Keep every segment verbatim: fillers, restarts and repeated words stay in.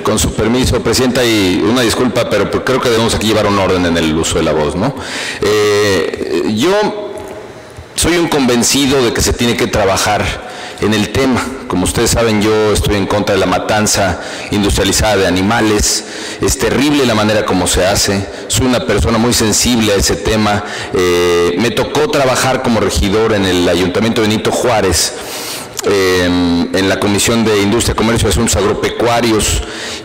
con su permiso, Presidenta, y una disculpa, pero creo que debemos aquí llevar un orden en el uso de la voz, ¿no? Eh, yo soy un convencido de que se tiene que trabajar en el tema. Como ustedes saben, yo estoy en contra de la matanza industrializada de animales. Es terrible la manera como se hace. Soy una persona muy sensible a ese tema. Eh, me tocó trabajar como regidor en el Ayuntamiento de Benito Juárez, Eh, en la Comisión de Industria, Comercio y Asuntos Agropecuarios,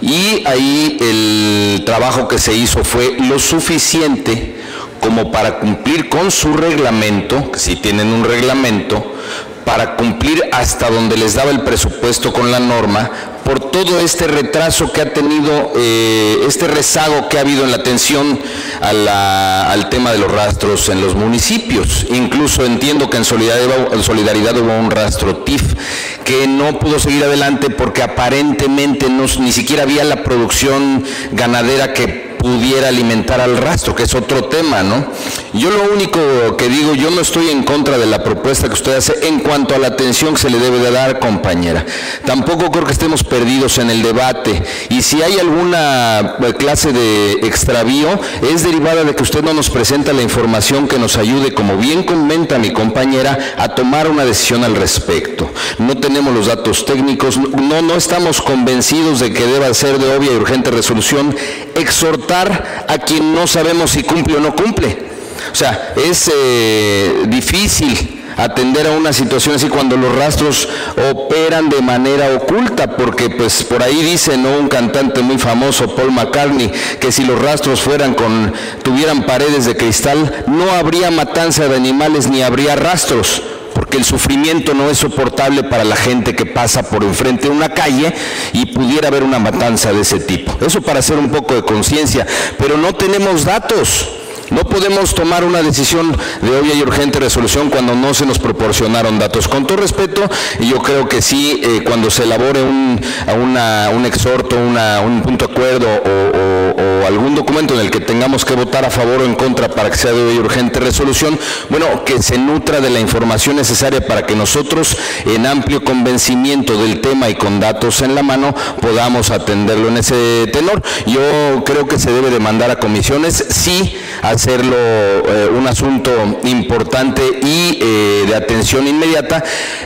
y ahí el trabajo que se hizo fue lo suficiente como para cumplir con su reglamento, que si tienen un reglamento, para cumplir hasta donde les daba el presupuesto con la norma, por todo este retraso que ha tenido, eh, este rezago que ha habido en la atención a la, al tema de los rastros en los municipios. Incluso entiendo que en solidaridad, en solidaridad hubo un rastro T I F que no pudo seguir adelante porque aparentemente no, ni siquiera había la producción ganadera que pudiera alimentar al rastro, que es otro tema, ¿no? Yo lo único que digo, yo no estoy en contra de la propuesta que usted hace en cuanto a la atención que se le debe de dar, compañera. Tampoco creo que estemos perdidos en el debate, y si hay alguna clase de extravío, es derivada de que usted no nos presenta la información que nos ayude, como bien comenta mi compañera, a tomar una decisión al respecto. No tenemos los datos técnicos, no, no estamos convencidos de que deba ser de obvia y urgente resolución exhortar a quien no sabemos si cumple o no cumple. O sea, es eh, difícil atender a una situación así cuando los rastros operan de manera oculta, porque pues por ahí dice, ¿no?, un cantante muy famoso, Paul McCartney, que si los rastros fueran con, tuvieran paredes de cristal, no habría matanza de animales ni habría rastros, porque el sufrimiento no es soportable para la gente que pasa por enfrente de una calle y pudiera haber una matanza de ese tipo. Eso para hacer un poco de conciencia, pero no tenemos datos. No podemos tomar una decisión de obvia y urgente resolución cuando no se nos proporcionaron datos. Con todo respeto, yo creo que sí, eh, cuando se elabore un, una, un exhorto, una, un punto de acuerdo o, o, o algún documento en el que tengamos que votar a favor o en contra para que sea de obvia y urgente resolución, bueno, que se nutra de la información necesaria para que nosotros, en amplio convencimiento del tema y con datos en la mano, podamos atenderlo en ese tenor. Yo creo que se debe de mandar a comisiones, sí, hacerlo eh, un asunto importante y eh, de atención inmediata,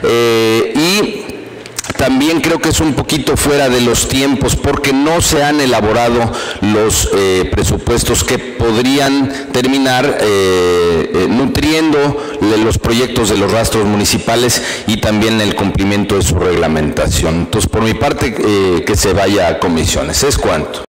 eh, y también creo que es un poquito fuera de los tiempos porque no se han elaborado los eh, presupuestos que podrían terminar eh, eh, nutriendo los proyectos de los rastros municipales y también el cumplimiento de su reglamentación. Entonces, por mi parte, eh, que se vaya a comisiones. ¿Es cuánto?